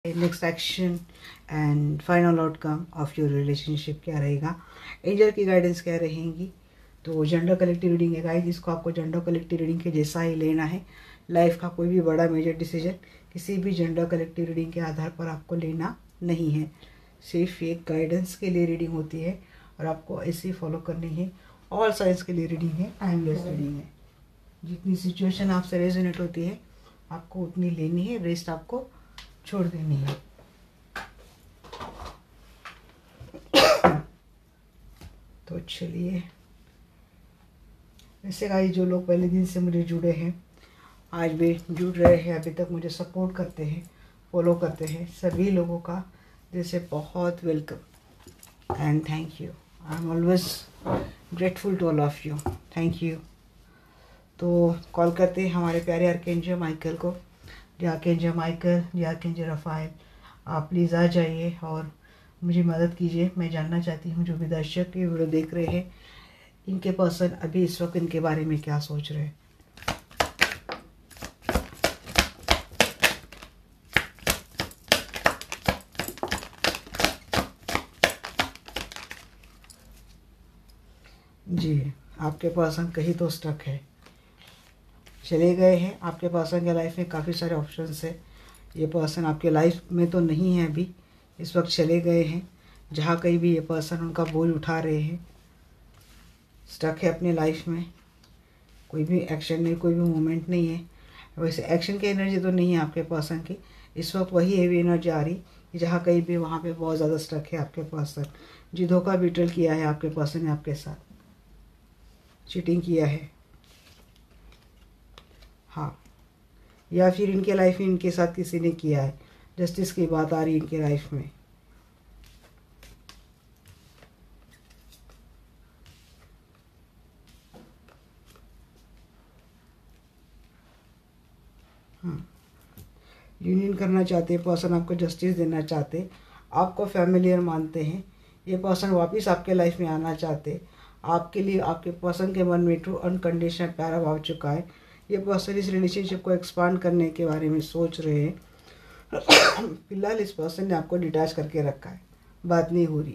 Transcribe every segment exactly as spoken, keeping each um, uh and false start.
Next action and final outcome of your relationship क्या रहेगा, angel की गाइडेंस क्या रहेंगी। तो जेंडर कलेक्टिव रीडिंग है गाइस, जिसको आपको जेंडर कलेक्टिव रीडिंग के जैसा ही लेना है। लाइफ का कोई भी बड़ा मेजर डिसीजन किसी भी जेंडर कलेक्टिव रीडिंग के आधार पर आपको लेना नहीं है, सिर्फ एक गाइडेंस के लिए रीडिंग होती है और आपको ऐसे ही फॉलो करनी है। ऑल साइंस के लिए रीडिंग है, टाइमलेस रीडिंग है। जितनी सिचुएशन आपसे रेजोनेट होती है आपको उतनी लेनी है, रेस्ट आपको छोड़ देनी है। तो चलिए, वैसे गाइस जो लोग पहले दिन से मुझे जुड़े हैं, आज भी जुड़ रहे हैं, अभी तक मुझे सपोर्ट करते हैं, फॉलो करते हैं, सभी लोगों का दिल से बहुत welcome and thank you. I am always grateful to all of you, thank you. तो कॉल करते हैं हमारे प्यारे आर्कएंजल माइकल को। जी आर्कएंजल माइकल, जी आर्कएंजल रफाएल, आप प्लीज़ आ जाइए और मुझे मदद कीजिए। मैं जानना चाहती हूँ जो भी दर्शक ये वीडियो देख रहे हैं, इनके पर्सन अभी इस वक्त इनके बारे में क्या सोच रहे हैं। जी, आपके पर्सन कहीं तो स्टक है, चले गए हैं। आपके पर्सन के लाइफ में काफ़ी सारे ऑप्शंस है। ये पर्सन आपके लाइफ में तो नहीं है अभी, इस वक्त चले गए हैं। जहाँ कहीं भी ये पर्सन उनका बोझ उठा रहे हैं, स्टक है अपने लाइफ में, कोई भी एक्शन नहीं, कोई भी मूवमेंट नहीं है। वैसे एक्शन की एनर्जी तो नहीं है आपके पर्सन की, इस वक्त वही हेवी एनर्जी आ रही कि जहाँ कहीं भी वहाँ पे बहुत ज़्यादा स्टक है आपके पर्सन। जी धोखा बिट्रेल किया है आपके पर्सन ने आपके साथ, चीटिंग किया है, हाँ, या फिर इनके लाइफ में इनके साथ किसी ने किया है। जस्टिस की बात आ रही है इनके लाइफ में। हाँ, यूनियन करना चाहते हैं पर्सन, आपको जस्टिस देना चाहते, आपको फैमिलियर मानते हैं। ये पर्सन वापस आपके लाइफ में आना चाहते, आपके लिए आपके पर्सन के मन में ट्रू अनकंडीशनल प्यार भाव चुका है। ये पर्सन इस रिलेशनशिप को एक्सपांड करने के बारे में सोच रहे हैं। फिलहाल इस पर्सन ने आपको डिटैच करके रखा है, बात नहीं हो रही।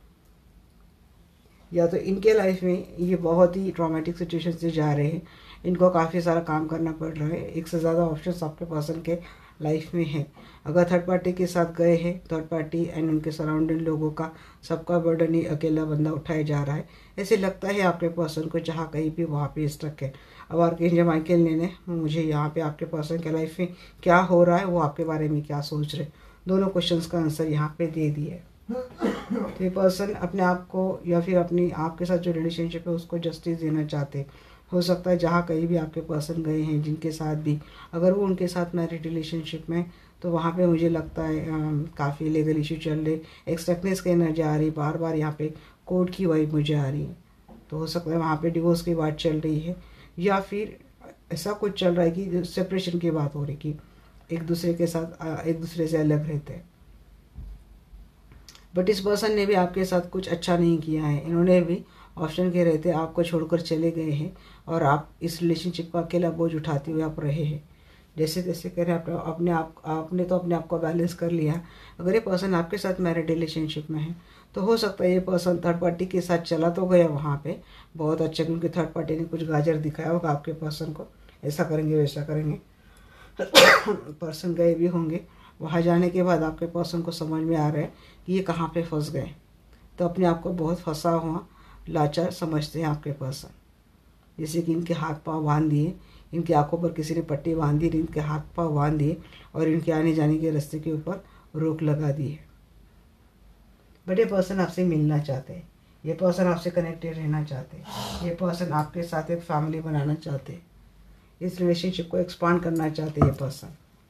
या तो इनके लाइफ में ये बहुत ही ट्रॉमेटिक सिचुएशन से जा रहे हैं, इनको काफ़ी सारा काम करना पड़ रहा है। एक से ज़्यादा ऑप्शंस आपके पर्सन के लाइफ में है। अगर थर्ड पार्टी के साथ गए हैं, थर्ड पार्टी एंड उनके सराउंडिंग लोगों का सबका बर्डन ही अकेला बंदा उठाया जा रहा है, ऐसे लगता है आपके पर्सन को। जहाँ कहीं भी वहाँ पे स्टक है। अब आर्कएंजल माइकल ने मुझे यहाँ पे आपके पर्सन के लाइफ में क्या हो रहा है, वो आपके बारे में क्या सोच रहे, दोनों क्वेश्चंस का आंसर यहाँ पे दे दिए। तो ये पर्सन अपने आप को या फिर अपनी आपके साथ जो रिलेशनशिप है उसको जस्टिस देना चाहते। हो सकता है जहाँ कहीं भी आपके पर्सन गए हैं, जिनके साथ भी, अगर वो उनके साथ मैरिड रिलेशनशिप में, तो वहाँ पे मुझे लगता है काफ़ी लीगल इशू चल रहे, एक स्टकनेस की एनर्जी आ रही, बार बार यहाँ पे कोर्ट की वाइब मुझे आ रही है। तो हो सकता है वहाँ पे डिवोर्स की बात चल रही है, या फिर ऐसा कुछ चल रहा है कि सेपरेशन की बात हो रही, कि एक दूसरे के साथ एक दूसरे से अलग रहते हैं। बट इस पर्सन ने भी आपके साथ कुछ अच्छा नहीं किया है। इन्होंने भी ऑप्शन के रहते आपको छोड़कर चले गए हैं और आप इस रिलेशनशिप का अकेला बोझ उठाते हुए आप रहे हैं। जैसे जैसे कह रहे हैं अपने आप आपने तो अपने आप को बैलेंस कर लिया। अगर ये पर्सन आपके साथ मैरिड रिलेशनशिप में है तो हो सकता है ये पर्सन थर्ड पार्टी के साथ चला तो गया वहाँ पे बहुत अच्छा, क्योंकि थर्ड पार्टी ने कुछ गाजर दिखाया होगा आपके पर्सन को, ऐसा करेंगे वैसा करेंगे। पर्सन गए भी होंगे, वहाँ जाने के बाद आपके पर्सन को समझ में आ रहा है कि ये कहाँ पे फंस गए। तो अपने आप को बहुत फंसा हुआ लाचार समझते हैं आपके पर्सन। जैसे कि इनके हाथ पांव बांध दिए, इनकी आंखों पर किसी ने पट्टी बांध दी, इनके हाथ पांव बांध दिए और इनके आने जाने के रास्ते के ऊपर रोक लगा दी है। बट ये पर्सन आपसे मिलना चाहते हैं, ये पर्सन आपसे कनेक्टेड रहना चाहते हैं, ये पर्सन आपके साथ एक फैमिली बनाना चाहते हैं, इस रिलेशनशिप को एक्सपांड करना चाहते हैं ये पर्सन।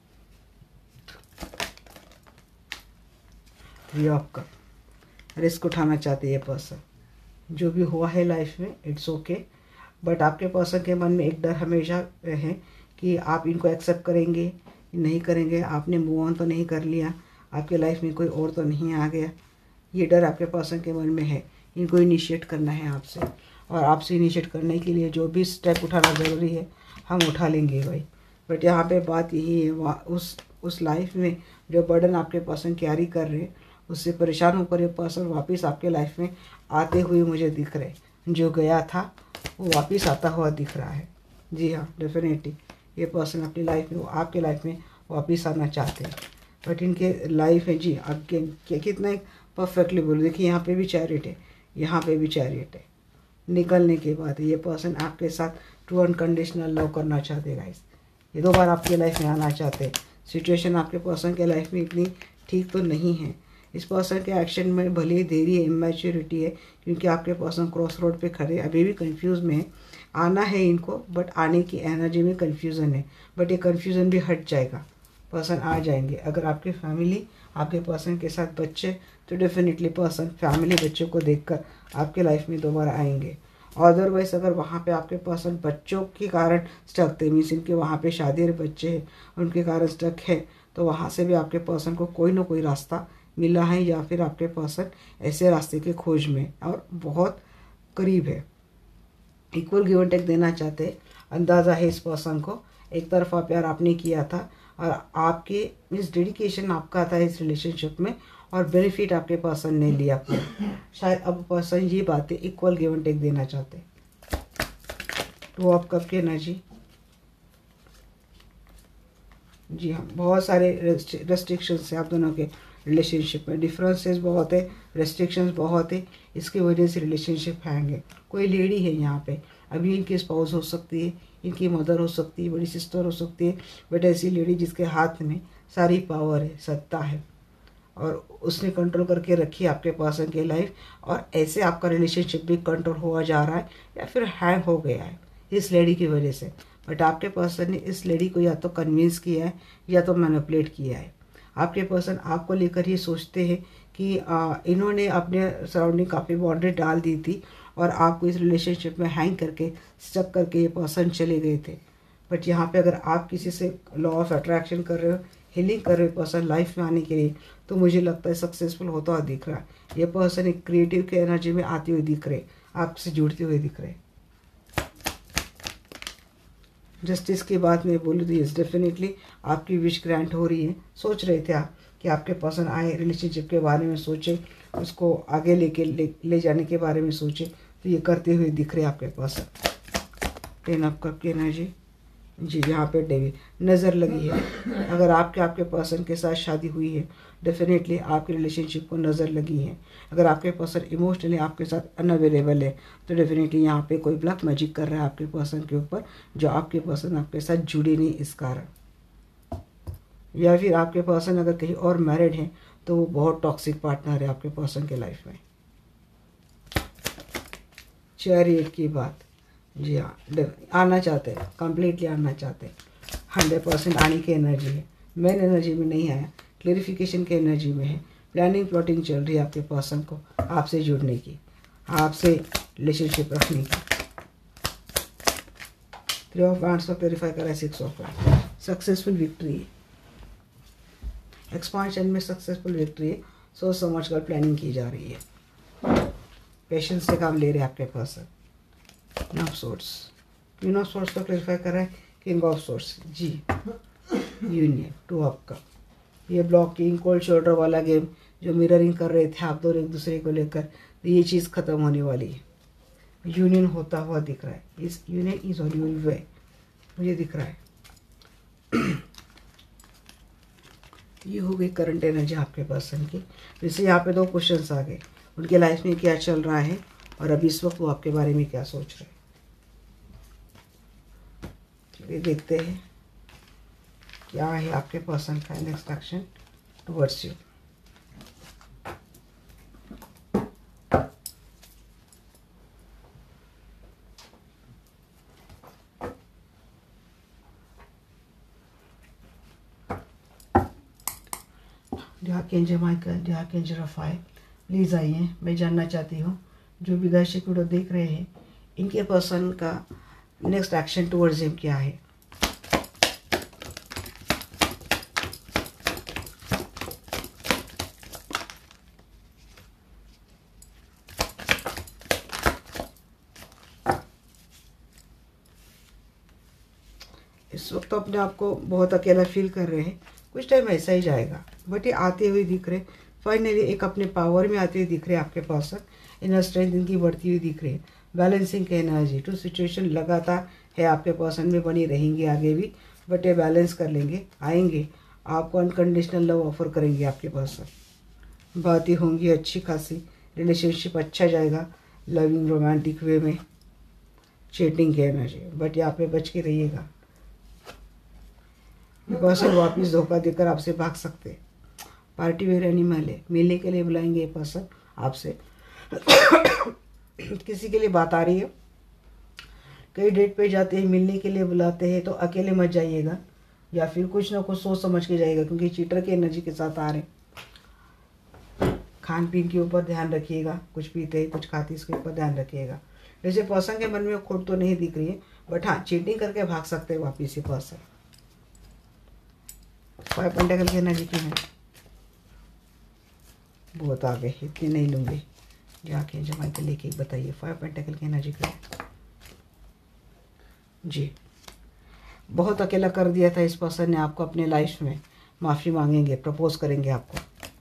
ये आपका रिस्क उठाना चाहते हैं ये पर्सन। जो भी हुआ है लाइफ में इट्स ओके, बट आपके पर्सन के मन में एक डर हमेशा है कि आप इनको एक्सेप्ट करेंगे नहीं करेंगे, आपने मूव ऑन तो नहीं कर लिया, आपके लाइफ में कोई और तो नहीं आ गया। ये डर आपके पर्सन के मन में है। इनको इनिशिएट करना है आपसे, और आपसे इनिशिएट करने के लिए जो भी स्टेप उठाना ज़रूरी है हम उठा लेंगे भाई। बट यहाँ पे बात यही है, उस उस लाइफ में जो बर्डन आपके पर्सन कैरी कर रहे हैं उससे परेशान होकर ये पर्सन वापस आपके लाइफ में आते हुए मुझे दिख रहे हैं। जो गया था वो वापस आता हुआ दिख रहा है। जी हाँ, डेफिनेटली ये पर्सन अपनी लाइफ में, वो आपके लाइफ में वापस आना चाहते हैं। बट इनके लाइफ में जी आपके कितना एक परफेक्टली बोलो, देखिए यहाँ पे भी चैरिट है, यहाँ पे भी चैरिट है। निकलने के बाद ये पर्सन आपके साथ ट्रू अनकंडीशनल लव करना चाहते हैं गाइस। ये दो बार आपके लाइफ में आना चाहते हैं। सिचुएशन आपके पर्सन के लाइफ में इतनी ठीक तो नहीं है। इस पर्सन के एक्शन में भले ही देरी है, इमेच्योरिटी है, क्योंकि आपके पर्सन क्रॉस रोड पे खड़े अभी भी कंफ्यूज में है। आना है इनको, बट आने की एनर्जी में कंफ्यूजन है। बट ये कंफ्यूजन भी हट जाएगा, पर्सन आ जाएंगे। अगर आपकी फैमिली, आपके पर्सन के साथ बच्चे, तो डेफिनेटली पर्सन फैमिली बच्चों को देखकर आपके लाइफ में दोबारा आएंगे। अदरवाइज अगर वहाँ पे आपके पर्सन बच्चों के कारण स्टक थे, मीन्स इनके वहाँ पे शादी और बच्चे हैं उनके कारण स्टक है, तो वहाँ से भी आपके पर्सन को कोई ना कोई रास्ता मिला है, या फिर आपके पर्सन ऐसे रास्ते के खोज में और बहुत करीब है। इक्वल गिव एंड टेक देना चाहते हैं। अंदाज़ा है इस पर्सन को एक तरफा प्यार आपने किया था और आपके मीन्स डेडिकेशन आपका था इस रिलेशनशिप में, और बेनिफिट आपके पर्सन ने लिया पूरा। शायद अब पर्सन ये बातें इक्वल गिव एंड टेक देना चाहते हैं। तो आप कब के एनर्जी, जी हाँ, बहुत सारे रेस्ट्रिक्शंस है आप दोनों के रिलेशनशिप में। डिफरेंसेस बहुत है, रेस्ट्रिक्शंस बहुत है, इसकी वजह से रिलेशनशिप हैंग है। कोई लेडी है यहाँ पे, अभी इनकी स्पाउस हो सकती है, इनकी मदर हो सकती है, बड़ी सिस्टर हो सकती है, बट ऐसी लेडी जिसके हाथ में सारी पावर है, सत्ता है, और उसने कंट्रोल करके रखी आपके पर्सन की लाइफ, और ऐसे आपका रिलेशनशिप भी कंट्रोल हुआ जा रहा है या फिर हैंग हो गया है इस लेडी की वजह से। बट आपके पर्सन ने इस लेडी को या तो कन्विंस किया है या तो मैनिपुलेट किया है। आपके पर्सन आपको लेकर ये सोचते हैं कि आ, इन्होंने अपने सराउंडिंग काफ़ी बाउंड्री डाल दी थी और आपको इस रिलेशनशिप में हैंग करके स्टक करके ये पर्सन चले गए थे। बट यहाँ पे अगर आप किसी से लॉ ऑफ अट्रैक्शन कर रहे हो, हीलिंग कर रहे हो पर्सन लाइफ में आने के लिए, तो मुझे लगता है सक्सेसफुल होता हुआ दिख रहा है। ये पर्सन एक क्रिएटिव के एनर्जी में आते हुए दिख रहे, आपसे जुड़ते हुए दिख रहे। जस्टिस की बात मैं बोलूँ तो यस, डेफिनेटली आपकी विश ग्रांट हो रही है। सोच रहे थे आप कि आपके पर्सन आए, रिलेशनशिप के बारे में सोचे, उसको आगे लेके ले, ले जाने के बारे में सोचे, तो ये करते हुए दिख रहे आपके पर्सन। टेन ऑफ कप की एनर्जी, जी यहाँ पे डेविल नज़र लगी है। अगर आपके आपके पर्सन के साथ शादी हुई है, डेफिनेटली आपके रिलेशनशिप को नज़र लगी है। अगर आपके पर्सन इमोशनली आपके साथ अनअवेलेबल है, तो डेफिनेटली यहाँ पे कोई ब्लैक मैजिक कर रहा है आपके पर्सन के ऊपर, जो आपके पर्सन आपके साथ जुड़े नहीं इस कारण। या फिर आपके पर्सन अगर कहीं और मैरिड हैं तो वो बहुत टॉक्सिक पार्टनर है आपके पर्सन के लाइफ में। चैरियट की बात, जी हाँ, आना चाहते हैं, कम्प्लीटली आना चाहते हैं, हंड्रेड परसेंट आने की एनर्जी है। मेन एनर्जी में नहीं आया, क्लेरिफिकेशन की एनर्जी में है। प्लानिंग प्लॉटिंग चल रही है आपके पर्सन को आपसे जुड़ने की, आपसे रिलेशनशिप रखने की। थ्री ऑफ वांड्स को क्लेरिफाई करा है, six of wands, successful victory है, एक्सपांशन में सक्सेसफुल विक्ट्री है। सोच समझ कर प्लानिंग की जा रही है, पेशेंस से काम ले रहे हैं आपके person. Queen of swords, queen of swords को क्लेरिफाई कर रहा है किंग ऑफ सोर्स, जी यूनियन, टू ऑफ कप। ये ब्लॉकिंग कोल्ड शोल्डर वाला गेम जो मिररिंग कर रहे थे आप दोनों एक दूसरे को लेकर, तो ये चीज़ खत्म होने वाली है। यूनियन होता हुआ दिख रहा है, इस union is on your way, मुझे दिख रहा है। ये हो गई करंट एनर्जी आपके पर्सन की। जैसे यहाँ पे दो क्वेश्चंस आ गए, उनके लाइफ में क्या चल रहा है और अभी इस वक्त वो आपके बारे में क्या सोच रहे हैं। चलिए देखते हैं क्या है आपके पर्सन का next action towards you. Archangel Michael, archangel Raphael, please आइए। मैं जानना चाहती हूँ जो भी दर्शक वीडियो देख रहे हैं, इनके पर्सन का नेक्स्ट एक्शन टुवर्ड्स हिम क्या है। इस वक्त तो अपने आप को बहुत अकेला फील कर रहे हैं, कुछ टाइम ऐसा ही जाएगा। बट ये आते हुए दिख रहे, फाइनली एक अपने पावर में आते हुए दिख रहे आपके पर्सन। इनर स्ट्रेंथ इनकी बढ़ती हुई दिख रही है। बैलेंसिंग की एनर्जी टू सिचुएशन लगातार है आपके पर्सन में, बनी रहेंगी आगे भी, बट ये बैलेंस कर लेंगे, आएंगे आपको अनकंडीशनल लव ऑफर करेंगे आपके पर्सन। बातें होंगी अच्छी खासी, रिलेशनशिप अच्छा जाएगा, लविंग रोमांटिक वे में। चीटिंग की एनर्जी, बट यहाँ पे बच के रहिएगा, पर्सन वापिस धोखा देकर आपसे भाग सकते हैं। पार्टी वेयर एनिमल है, मिलने के लिए बुलाएंगे ये पर्सन आपसे। किसी के लिए बात आ रही है, कई डेट पे जाते हैं, मिलने के लिए बुलाते हैं, तो अकेले मत जाइएगा, या फिर कुछ ना कुछ सोच समझ के जाइएगा, क्योंकि चीटर की एनर्जी के साथ आ रहे हैं। खान पीन के ऊपर ध्यान रखिएगा, कुछ पीते हैं कुछ खाते, इसके ऊपर ध्यान रखिएगा। वैसे पर्सन के मन में खोट तो नहीं दिख रही है, बट हाँ चीटिंग करके भाग सकते हैं वापिस ये पर्सन। फाइव पेंटेकल की एनर्जी की है, बहुत आगे, इतनी नहीं लूँगी, जाके जमा के लेके बताइए। फाइव पेंटेकल की एनर्जी क्या है जी। बहुत अकेला कर दिया था इस पर्सन ने आपको अपने लाइफ में, माफ़ी मांगेंगे, प्रपोज करेंगे आपको।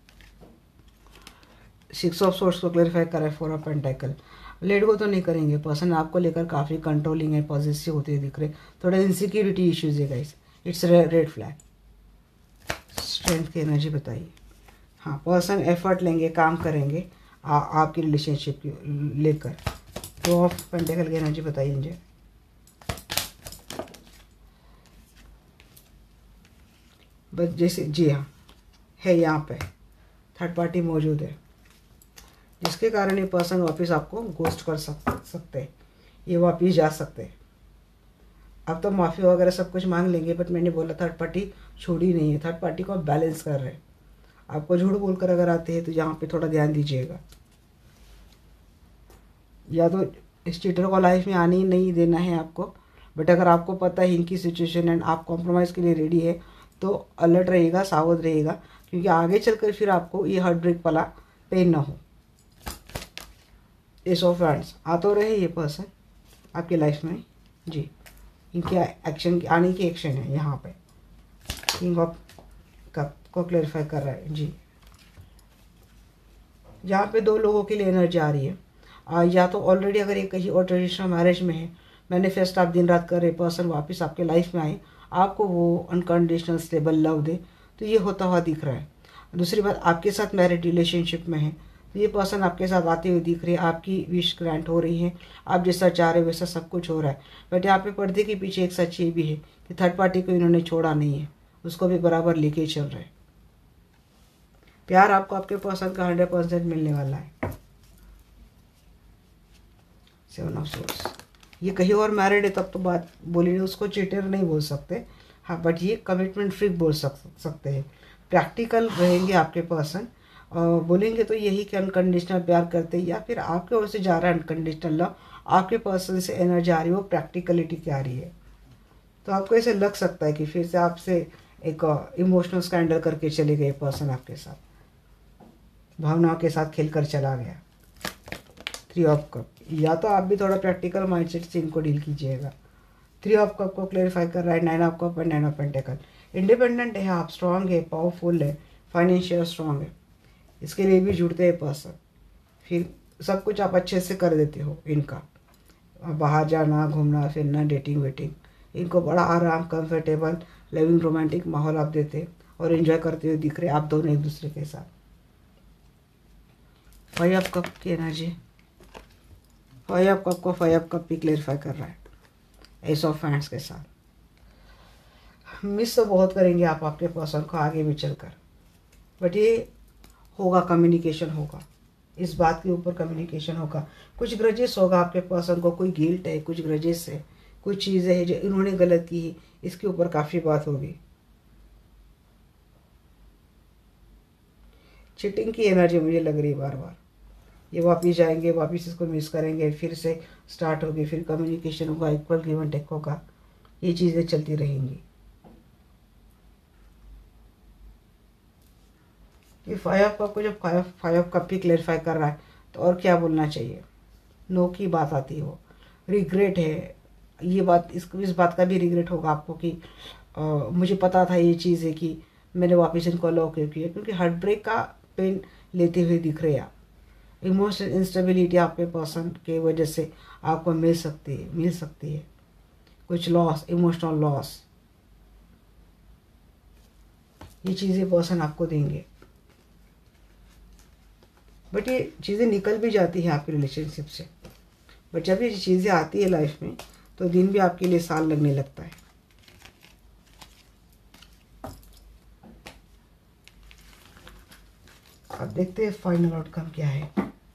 सिक्स ऑफ सोर्स को क्लैरिफाई करा है। Four of pentacle, let go तो नहीं करेंगे पर्सन, आपको लेकर काफ़ी कंट्रोलिंग है, पॉजिटिव होते दिख रहे, थोड़ा इनसिक्योरिटी इश्यूज है guys, it's red flag. Strength की एनर्जी बताइए। हाँ, पर्सन एफर्ट लेंगे, काम करेंगे आ, आपकी रिलेशनशिप की लेकर। टू ऑफ पेंटेकल की एनर्जी बताइए मुझे। बस जैसे जी हाँ है, यहाँ पे थर्ड पार्टी मौजूद है, जिसके कारण ये पर्सन वापस आपको गोस्ट कर सक, सकते हैं, ये वापस जा सकते हैं। अब तो माफ़ी वगैरह सब कुछ मांग लेंगे, बट मैंने बोला थर्ड पार्टी छोड़ी नहीं है, थर्ड पार्टी को आप बैलेंस कर रहे हैं। आपको झूठ बोलकर अगर आते हैं तो यहाँ पे थोड़ा ध्यान दीजिएगा, या तो इस चीटर को लाइफ में आने ही नहीं देना है आपको। बट अगर आपको पता है इनकी सिचुएशन एंड आप कॉम्प्रोमाइज़ के लिए रेडी है, तो अलर्ट रहिएगा, सावध रहिएगा, क्योंकि आगे चलकर फिर आपको ये हार्ट ब्रेक वाला पेन ना हो। एस ऑफ हैंड्स आ तो रहे ये पर्सन आपकी लाइफ में जी, इनके एक्शन की आने की एक्शन है यहाँ पे। किंग ऑफ कप को क्लैरिफाई कर रहा है जी। यहाँ पे दो लोगों के लिए एनर्जी आ रही है, आ, या तो ऑलरेडी अगर ये कहीं और ट्रेडिशनल मैरिज में है, मैनिफेस्ट आप दिन रात कर रहे, पर्सन वापस आपके लाइफ में आए, आपको वो अनकंडीशनल स्टेबल लव दे, तो ये होता हुआ दिख रहा है। दूसरी बात, आपके साथ मैरिड रिलेशनशिप में है, तो ये पर्सन आपके साथ आते हुए दिख रही है, आपकी विश ग्रांट हो रही है, आप जैसा चाह रहे वैसा सब कुछ हो रहा है। बट यहाँ पे पर्दे के पीछे एक सच ये भी है कि थर्ड पार्टी को इन्होंने छोड़ा नहीं है, उसको भी बराबर लेके चल रहे हैं। प्यार आपको आपके पर्सन का हंड्रेड परसेंट मिलने वाला है। सेवन ऑफ सोर्स, ये कहीं और मैरिड है तब तो बात बोली नहीं, उसको चीटर नहीं बोल सकते, हाँ, बट ये कमिटमेंट फ्री बोल सक सकते हैं। प्रैक्टिकल रहेंगे आपके पर्सन, बोलेंगे तो यही कि अनकंडीशनल प्यार करते हैं, या फिर आपके ओर से जा रहा है अनकंडीशनल लव, आपके पर्सन से एनर्जी आ रही है, वो प्रैक्टिकलिटी की आ रही है। तो आपको ऐसे लग सकता है कि फिर से आपसे एक इमोशनल स्कैंडल करके चले गए पर्सन, आपके साथ भावनाओं के साथ खेलकर चला गया। थ्री ऑफ कप, या तो आप भी थोड़ा प्रैक्टिकल माइंडसेट से इनको डील कीजिएगा। थ्री ऑफ कप को क्लेरिफाई कर रहा है। नाइन ऑफ कप और नाइन ऑफ पेंटेकल, इंडिपेंडेंट है आप, स्ट्रांग है, पावरफुल है, फाइनेंशियल स्ट्रांग है, इसके लिए भी जुड़ते हैं पर्सन। फिर सब कुछ आप अच्छे से कर देते हो इनका, बाहर जाना, घूमना फिरना, डेटिंग वेटिंग, इनको बड़ा आराम, कंफर्टेबल, लिविंग रोमांटिक माहौल आप देते और एंजॉय करते हुए दिख रहे आप दोनों एक दूसरे के साथ। फाइव ऑफ कप की एनर्जी, फाइव ऑफ कप को फाइव ऑफ कप भी क्लेरिफाई कर रहा है एस ऑफ हैंड्स के साथ। मिस तो बहुत करेंगे आप आपके पर्सन को आगे भी चलकर, बट ये होगा, कम्युनिकेशन होगा, इस बात के ऊपर कम्युनिकेशन होगा। कुछ ग्रजेस होगा आपके पर्सन को, कोई गिल्ट है, कुछ ग्रजेस है, कुछ चीज़ें हैं जो इन्होंने गलत की है, इसके ऊपर काफ़ी बात होगी। चीटिंग की एनर्जी मुझे लग रही है बार बार, ये वापिस जाएंगे, वापिस इसको मिस करेंगे, फिर से स्टार्ट होगी, फिर कम्युनिकेशन होगा, इक्वल गिव एंड टेक होगा, ये चीज़ें चलती रहेंगी। ये फाइव ऑफ कप को जब फाइव फाइव ऑफ कप भी क्लेरिफाई कर रहा है, तो और क्या बोलना चाहिए। नो की बात आती हो, रिग्रेट है, ये बात, इस इस बात का भी रिग्रेट होगा आपको कि आ, मुझे पता था ये चीज़ है कि मैंने वापस इनको अलाउ क्यों किया, क्योंकि हार्ट ब्रेक का पेन लेते हुए दिख रहे हैं आप। इमोशनल इंस्टेबिलिटी आपके पर्सन के वजह से आपको मिल सकती है मिल सकती है कुछ लॉस, इमोशनल लॉस, ये चीज़ें पर्सन आपको देंगे। बट ये चीज़ें निकल भी जाती हैं आपके रिलेशनशिप से। बट जब ये चीज़ें आती है लाइफ में तो दिन भी आपके लिए साल लगने लगता है। अब देखते हैं फाइनल आउटकम क्या है।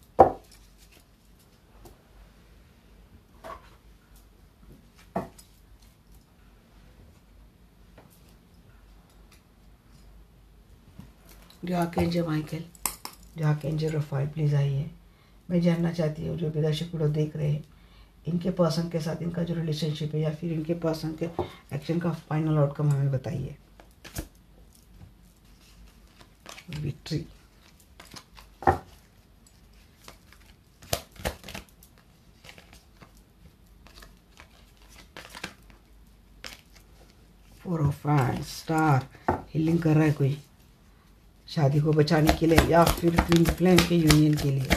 Archangel Michael, archangel Raphael, please आइए। मैं जानना चाहती हूँ जो भी दर्शक वीडियो देख रहे हैं, इनके पर्सन के साथ इनका जो रिलेशनशिप है या फिर इनके पर्सन के एक्शन का फाइनल आउटकम हमें बताइए। विक्ट्री, फोर ऑफ फैंस, स्टार, हीलिंग कर रहा है कोई शादी को बचाने के लिए या फिर ट्विन फ्लेम के यूनियन के लिए।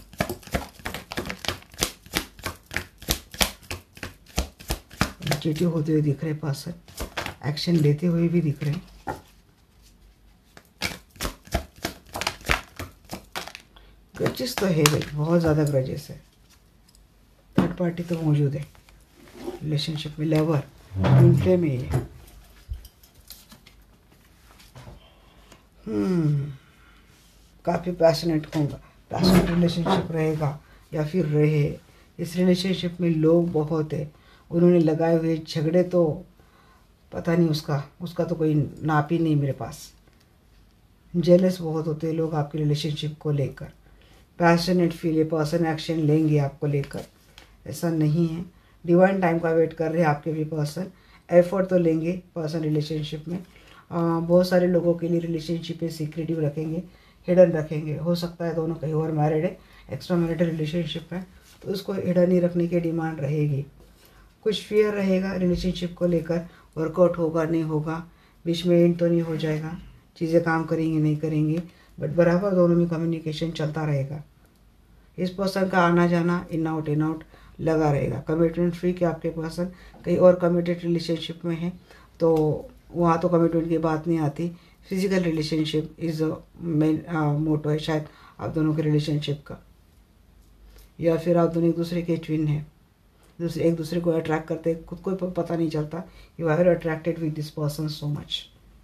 इनिशिएटिव होते हुए दिख रहे पर्सन, एक्शन लेते हुए भी दिख रहे। ग्रजेस तो है भाई, बहुत ज़्यादा ग्रजेस है। थर्ड पार्टी तो मौजूद है रिलेशनशिप में, लवर, ट्विन फ्लेम में है। हम्म काफ़ी पैशनेट होगा, पैशनेट रिलेशनशिप रहेगा या फिर रहे। इस रिलेशनशिप में लोग बहुत है, उन्होंने लगाए हुए झगड़े तो पता नहीं, उसका उसका तो कोई नाप ही नहीं मेरे पास। जेलस बहुत होते हैं लोग आपके रिलेशनशिप को लेकर। पैशनेट फील, ये पर्सन एक्शन लेंगे आपको लेकर, ऐसा नहीं है। डिवाइन टाइम का वेट कर रहे हैं आपके भी पर्सन, एफर्ट तो लेंगे पर्सन रिलेशनशिप में। आ, बहुत सारे लोगों के लिए रिलेशनशिप में सीक्रेटिव रखेंगे, हिडन रखेंगे। हो सकता है दोनों कहीं और मैरिड है, एक्स्ट्रा मैरिटल रिलेशनशिप है, तो उसको हिडन ही रखने की डिमांड रहेगी। कुछ फियर रहेगा रिलेशनशिप को लेकर, वर्कआउट होगा नहीं होगा, बीच में एंड तो नहीं हो जाएगा, चीज़ें काम करेंगी नहीं करेंगी, बट बराबर दोनों में कम्युनिकेशन चलता रहेगा। इस पर्सन का आना जाना, इन आउट इन आउट लगा रहेगा। कमिटमेंट फ्री के आपके पर्सन कहीं और कमिटेड रिलेशनशिप में है तो वहाँ तो कमिटमेंट की बात नहीं आती। Physical relationship is main motto है शायद आप दोनों के रिलेशनशिप का, या फिर आप दोनों एक दूसरे के ट्विन हैं, दूसरे एक दूसरे को अट्रैक्ट करते हैं, खुद को पता नहीं चलता। You are attracted with this person so much.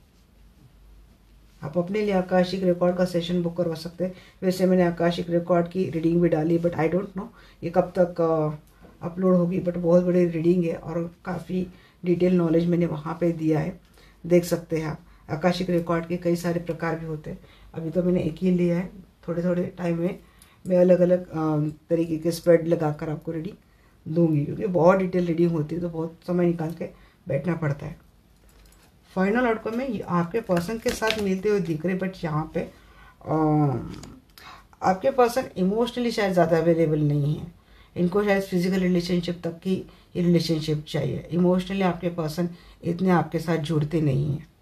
आप अपने लिए आकाशिक रिकॉर्ड का सेशन बुक करवा सकते हैं। वैसे मैंने आकाशिक रिकॉर्ड की रीडिंग भी डाली, बट आई डोंट नो ये कब तक अपलोड होगी, बट बहुत बड़ी रीडिंग है और काफ़ी डिटेल नॉलेज मैंने वहाँ पे दिया है, देख सकते हैं आप। आकाशिक रिकॉर्ड के कई सारे प्रकार भी होते हैं, अभी तो मैंने एक ही लिया है। थोड़े थोड़े टाइम में मैं अलग अलग तरीके के स्प्रेड लगा कर आपको रीडिंग दूंगी, क्योंकि बहुत डिटेल रीडिंग होती है तो बहुत समय निकाल के बैठना पड़ता है। फाइनल आउटकम में आपके पर्सन के साथ मिलते हुए दिख रहे, बट यहाँ पे आ, आपके पर्सन इमोशनली शायद ज़्यादा अवेलेबल नहीं है। इनको शायद फिजिकल रिलेशनशिप तक की ये रिलेशनशिप चाहिए। इमोशनली आपके पर्सन इतने आपके साथ जुड़ते नहीं हैं।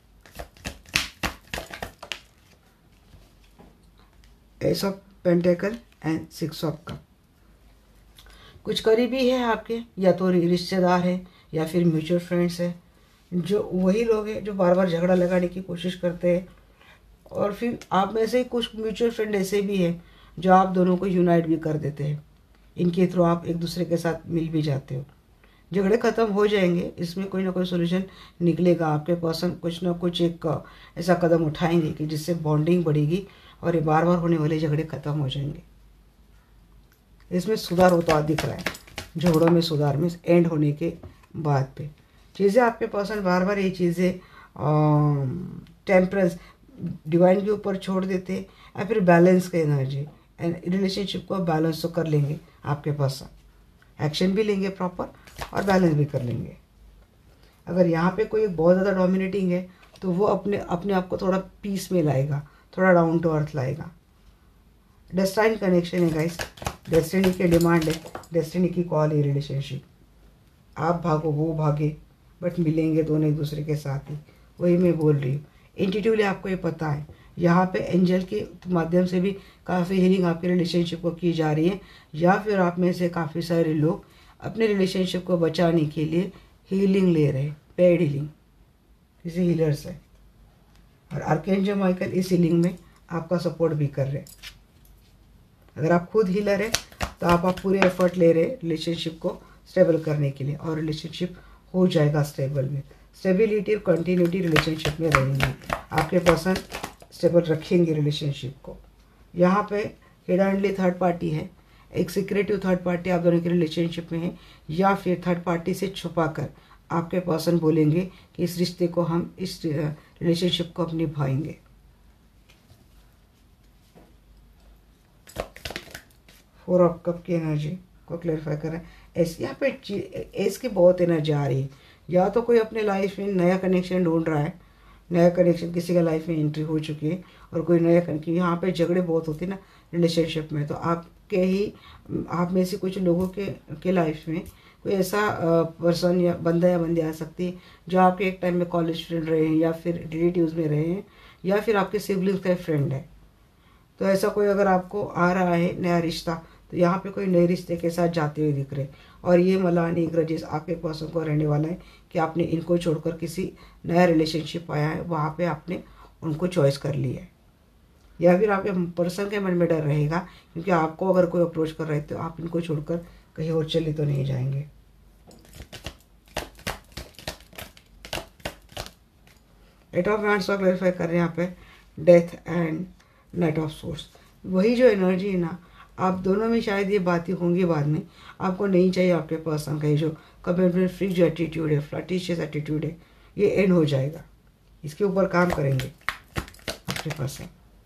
Ace of pentacle and six of cup, कुछ करीबी है आपके, या तो रिश्तेदार है या फिर म्यूचुअल फ्रेंड्स है, जो वही लोग हैं जो बार बार झगड़ा लगाने की कोशिश करते हैं। और फिर आप में से ही कुछ म्यूचुअल फ्रेंड ऐसे भी हैं जो आप दोनों को यूनाइट भी कर देते हैं। इनके थ्रू आप एक दूसरे के साथ मिल भी जाते हो। झगड़े ख़त्म हो जाएंगे, इसमें कोई ना कोई सोल्यूशन निकलेगा। आपके पर्सन कुछ ना कुछ एक ऐसा कदम उठाएंगे कि जिससे बॉन्डिंग बढ़ेगी और ये बार बार होने वाले झगड़े ख़त्म हो जाएंगे। इसमें सुधार होता हुआ दिख रहा है, झगड़ों में सुधार में एंड होने के बाद पे चीज़ें आपके पर्सन बार बार ये चीज़ें टेम्परेंस डिवाइन के ऊपर छोड़ देते हैं, या फिर बैलेंस का एनर्जी एंड रिलेशनशिप को बैलेंस तो कर लेंगे। आपके पर्सन एक्शन भी लेंगे प्रॉपर और बैलेंस भी कर लेंगे। अगर यहाँ पे कोई बहुत ज़्यादा डोमिनेटिंग है तो वो अपने अपने आप को थोड़ा पीस में लाएगा, थोड़ा डाउन टू अर्थ लाएगा। डेस्टाइन कनेक्शन है गाइस, डेस्टिनी की डिमांड है, डेस्टिनी की कॉल है रिलेशनशिप। आप भागो वो भागे, बट मिलेंगे दोनों एक दूसरे के साथ ही। वही मैं बोल रही हूँ, इंट्यूटिवली आपको ये पता है। यहाँ पे एंजल के माध्यम से भी काफ़ी हीलिंग आपके रिलेशनशिप को की जा रही है, या फिर आप में से काफ़ी सारे लोग अपने रिलेशनशिप को बचाने के लिए हीलिंग ले रहे हैं, पेड हीलिंग किसी हीलर से। और आर्कएंजल माइकल इस हीलिंग में आपका सपोर्ट भी कर रहे हैं। अगर आप खुद हीलर है तो आप आप पूरे एफर्ट ले रहे हैं रिलेशनशिप को स्टेबल करने के लिए, और रिलेशनशिप हो जाएगा स्टेबल में। स्टेबिलिटी और कंटिन्यूटी रिलेशनशिप में रहेंगी, आपके पर्सन स्टेबल रखेंगे रिलेशनशिप को। यहाँ पे हिडनली थर्ड पार्टी है, एक सीक्रेटिव थर्ड पार्टी आप दोनों के रिलेशनशिप में है, या फिर थर्ड पार्टी से छुपाकर आपके पर्सन बोलेंगे कि इस रिश्ते को हम, इस रिलेशनशिप को हम निभाएंगे। फोर ऑफ कप की एनर्जी को क्लैरिफाई करें। एस यहाँ पे एस की बहुत एनर्जी आ रही है, या तो कोई अपने लाइफ में नया कनेक्शन ढूंढ रहा है, नया कनेक्शन किसी का लाइफ में एंट्री हो चुकी है, और कोई नया कनेक्शन, यहाँ पे झगड़े बहुत होते हैं ना रिलेशनशिप में, तो आपके ही आप में से कुछ लोगों के के लाइफ में कोई ऐसा पर्सन या बंदा या बंदी आ सकती है जो आपके एक टाइम में कॉलेज फ्रेंड रहे हैं, या फिर रिलेटिव्स में रहे हैं, या फिर आपके सिबलिंग्स का फ्रेंड है। तो ऐसा कोई अगर आपको आ रहा है नया रिश्ता, तो यहाँ पे कोई नए रिश्ते के साथ जाते हुए दिख रहे, और ये मलानी ग्रजेस आपके पर्सन को रहने वाला है कि आपने इनको छोड़कर किसी नया रिलेशनशिप आया है, वहाँ पे आपने उनको चॉइस कर लिया है। या फिर आपके पर्सन के मन में डर रहेगा, क्योंकि आपको अगर कोई अप्रोच कर रहे हैं तो आप इनको छोड़कर कहीं और चले तो नहीं जाएंगे। एट ऑफ हैंड्स को क्लैरिफाई कर रहे हैं यहाँ पे death and knight of swords. वही जो एनर्जी है ना, आप दोनों में शायद ये बातें होंगी बाद में, आपको नहीं चाहिए आपके पर्सन का ये जो कमिटमेंट फ्री जो एटीट्यूड है, फ्लर्टिशियस एटीट्यूड है, ये एंड हो जाएगा। इसके ऊपर काम करेंगे आपके पर्सन,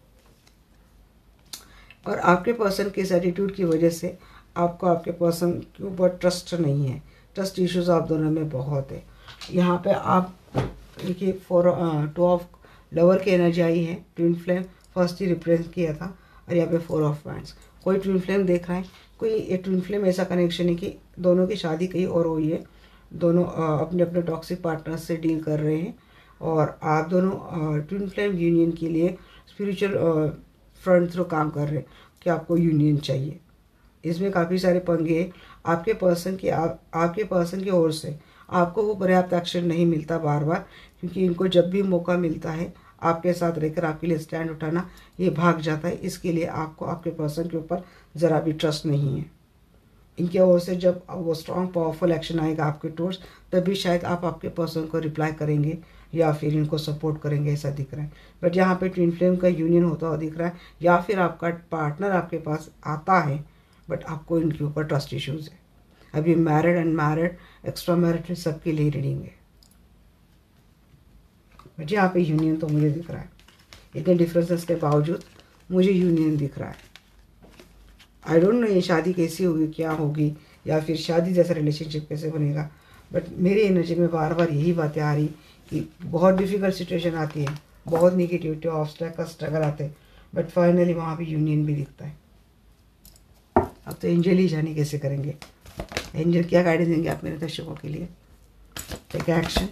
और आपके पर्सन के इस एटीट्यूड की वजह से आपको आपके पर्सन के ऊपर ट्रस्ट नहीं है। ट्रस्ट इश्यूज आप दोनों में बहुत है। यहाँ पे आप देखिए फोर टू ऑफ लवर की एनर्जी आई है, ट्विन फ्लेम फर्स्ट ही रिप्रेजेंट किया था, और यहाँ पे फोर ऑफ वैंड्स। कोई ट्विन फ्लेम देख रहा है, कोई ये ट्विन फ्लेम ऐसा कनेक्शन है कि दोनों की शादी कहीं और हुई है, दोनों अपने अपने टॉक्सिक पार्टनर्स से डील कर रहे हैं, और आप दोनों ट्विन फ्लेम यूनियन के लिए स्पिरिचुअल फ्रंट थ्रू काम कर रहे हैं कि आपको यूनियन चाहिए। इसमें काफ़ी सारे पंगे आपके पर्सन की आप, आपके पर्सन की ओर से आपको वो पर्याप्त एक्शन नहीं मिलता बार बार, क्योंकि इनको जब भी मौका मिलता है आपके साथ रहकर आपके लिए स्टैंड उठाना, ये भाग जाता है। इसके लिए आपको आपके पर्सन के ऊपर ज़रा भी ट्रस्ट नहीं है। इनके ओर से जब वो स्ट्रॉन्ग पावरफुल एक्शन आएगा आपके टूर्स, तभी शायद आप आपके पर्सन को रिप्लाई करेंगे या फिर इनको सपोर्ट करेंगे, ऐसा दिख रहा है। बट यहाँ पे ट्विन फ्लेम का यूनियन होता हुआ दिख रहा है, या फिर आपका पार्टनर आपके पास आता है बट आपको इनके ऊपर ट्रस्ट इश्यूज है। अभी मैरिड अनमैरिड एक्स्ट्रा मैरिड सबके लिए रीडिंग है, बट यहाँ पे यूनियन तो मुझे दिख रहा है। इतने डिफरेंसेस के बावजूद मुझे यूनियन दिख रहा है। आई डोंट नो ये शादी कैसी होगी, क्या होगी, या फिर शादी जैसा रिलेशनशिप कैसे बनेगा, बट मेरी एनर्जी में बार बार यही बातें आ रही कि बहुत डिफ़िकल्ट सिचुएशन आती है, बहुत निगेटिविटी ऑब्स्टैकल स्ट्रगल आते हैं, बट फाइनली वहाँ पे यूनियन भी दिखता है। अब तो एंजल ही जाने कैसे करेंगे, एंजल क्या गाइडेंस देंगे आप मेरे दर्शकों के लिए। Take action.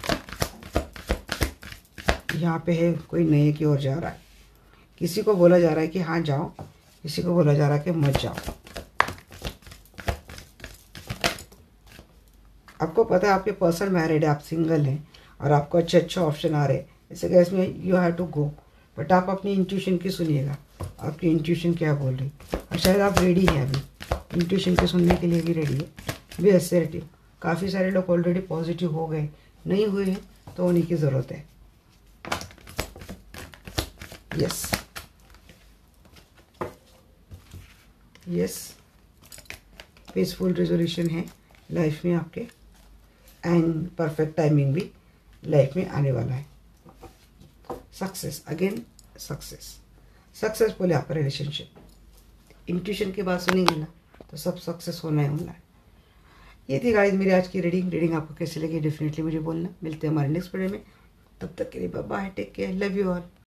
यहाँ पे है कोई नए की ओर जा रहा है, किसी को बोला जा रहा है कि हाँ जाओ, किसी को बोला जा रहा है कि मत जाओ। आपको पता है आपके पर्सन मैरिड है, आप सिंगल हैं, और आपको अच्छे अच्छे ऑप्शन आ रहे हैं, इसे केस में you have to go, but आप अपनी इंट्यूशन की सुनिएगा, आपकी इंट्यूशन क्या बोल रही, और शायद आप रेडी हैं अभी इंट्यूशन के सुनने के लिए भी रेडी है। Be assertive. काफ़ी सारे लोग ऑलरेडी पॉजिटिव हो गए, नहीं हुए हैं तो उन्हीं की ज़रूरत है। यस यस पीसफुल रेजोल्यूशन है लाइफ में आपके, एंड परफेक्ट टाइमिंग भी लाइफ में आने वाला है। सक्सेस, अगेन सक्सेस, सक्सेसफुल है आपका रिलेशनशिप। इंट्यूशन की बात सुनेंगे ना तो सब सक्सेस होना है होना है। ये थी गाइस मेरी आज की रीडिंग। रीडिंग आपको कैसी लगी डेफिनेटली मुझे बोलना। मिलते हैं हमारे नेक्स्ट वीडियो में, तब तक के लिए bye bye, take care, love you all.